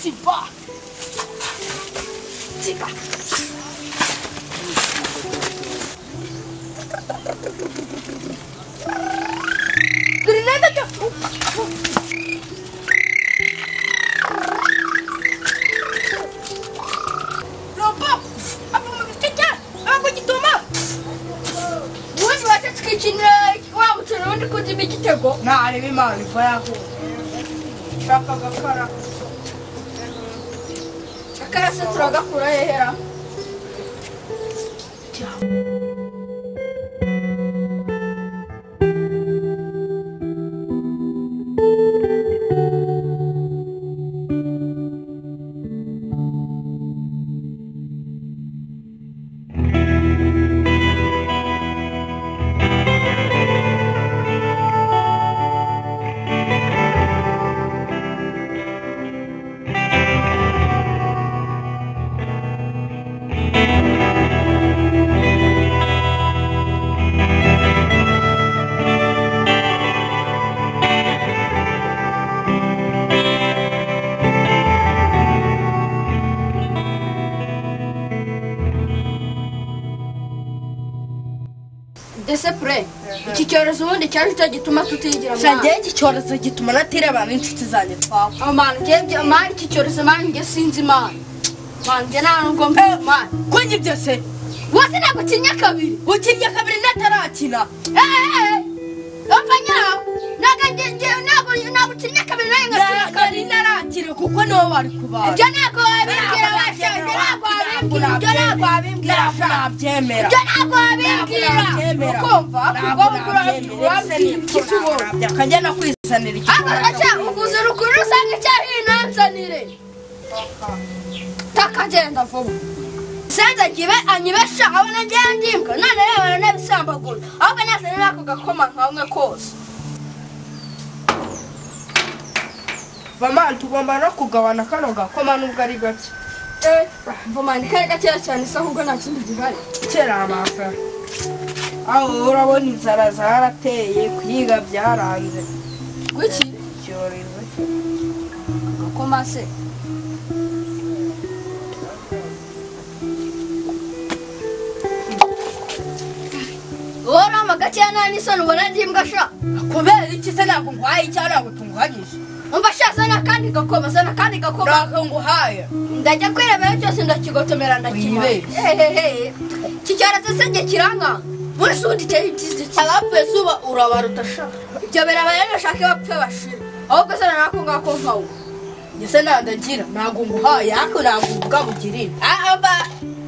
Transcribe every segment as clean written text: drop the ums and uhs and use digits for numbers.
Sipa. Sipa. Grenada que... Lobo, apa mau bikin? Aku ditoma. Buat baca sekicinnya. Wah, udah udah kunci bikin jago. Nah, ada memang di aku. Shaka gakara. Shakara setra gakura yera. Desepre. Iki cyorezo ubundi cyaje gituma tutigira. Shangiye iki cyorezo gituma natira abantu inshuti zanjye twawe. Amana ngiye amana iki cyorezo mani ngiye sinzi imana. Mani ngiye nta nubwo mwana. Kwenye byose. Wase ntabwo kinya kabiri. Ukinya kabiri natarakina. Opanya. Ntabwo kinya kabiri nayo ngakina kabiri narakire kuko niwo bari kubana. Ibyo ntabwo wabimbwira washangira ntabwo wabimbwira. Ibyo ntabwo wabimbwira. Nabyemera. Ibyo ntabwo wabimbwira. Ukumva akubwo urabwira ikisubo. Akajya no kwisanira ikisubo. Acha uvuze rukuru usanga cyari inanzanire. Takagenda vuba. Senza gibe anyibesha abona ngimbwa none rero nabisambagura. Ahubwo nasene nako gakoma nkamwe kose. Vama tugomba no kugabana kano gakoma nubwo ari gake. Vama ni kare gake cyane se ahubwo nta kindi gihari. Kera amafa. Aho urabona inzara zarateye kwiga byaranze. Gwiki cyorezo. Gakoma se. Ora magatiana ni sono baradimbwa sha. Kubera iki se ntabwo ngwaye cyane ngo tungwanyije. Umva sha sana kandi gakoma sana kandi gakoma. Raka nguhaye. Ndajya kwirebera cyose ndakigotomera ndakima. Kicyara se nge kiranga. Muri sundi cyo hitiste. Abapfe suba urabaruta sha. Ibyo berabaye nashaka bapfe bashira. Ahubwo sana nako ngako nkawo. Ngese nandagira ntabwo nguhaye ariko ntabwo uvuga mugirire. Aba.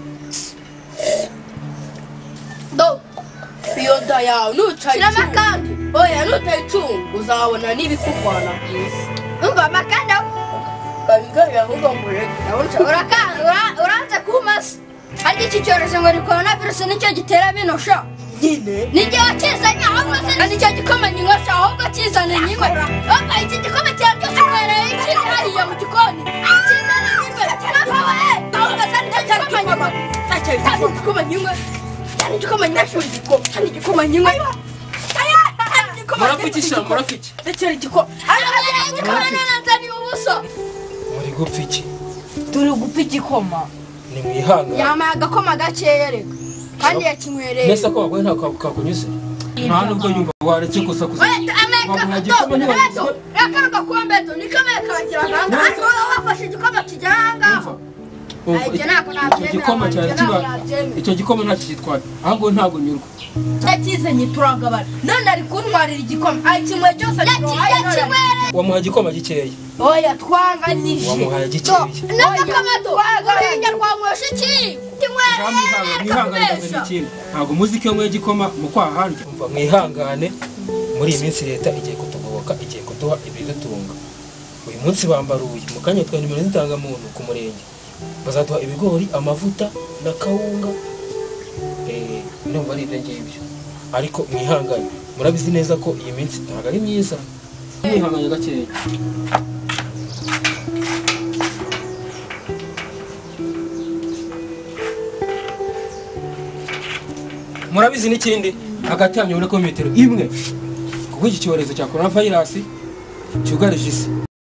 Do. Yoda yawe nucaye. Sirama kandi. Oya nutayicunga uzabona n'ibikukwana kwisi. Umva makanda. Bangaya ahubwo ngureke. Uranze kumasa. Hari iki cyorezo ngo coronavirus nicyo gitera bino sha. Nyine. Nijye wakizanya ahubwo se nicyo gikoma nywa sha ahubwo kizane nywe. Opa iki gikoma cyaryo cywereye iki hariya mu gikoni. Kizane nywe. Papa we. Ahubwo se nicyo gikoma nywa. Sacyo gikoma nywe. Cyane gikoma nyasho gikoma. Cyane gikoma nywe. Murapikisha murapiki. Ndekera igikoma. Gikoma nanzani ubuso. Muri gupfiki. Turi gupfa igikoma. Ni mwihanga. Yama agakoma gakeya reka. Kandi yakinywereye. Nesa ko bagwe nta kakunyuze. Nta nubwo yumva waretse gusa gusa. Reka gakombe to nikamera kagira ganga. Ariko wafashe igikoma kijanga. Icyo gikoma ntakitwara. Ahubwo ntago nyurwa. Cyakizanye turagabana. None ari kuntwarira igikoma. Ay kimwe cyose wamuha igikoma gikeya. Oya twanganyije. Wamuha gikeya. N'akamato. Warinja twamwosha iki? Mwihangane ntabwo muziki yo igikoma mu kwaharya. Umva mwihangane muri iyi minsi leta igiye kutugoboka igiye kuduha ibidutunga. Uyu munsi bambaruye mu kanya twa nimero zitanga muntu ku murenge. Bazaduha ibigori, amavuta na kawunga. Ndumva ari ibyo ngibyo. Ariko mwihangane murabizi neza ko iyi minsi ntabwo ari myiza. Mwihangane gakeya. Murabizi n'ikindi hagati ya 1 metero imwe kuko iki cyorezo cya coronavirus cyugarije isi.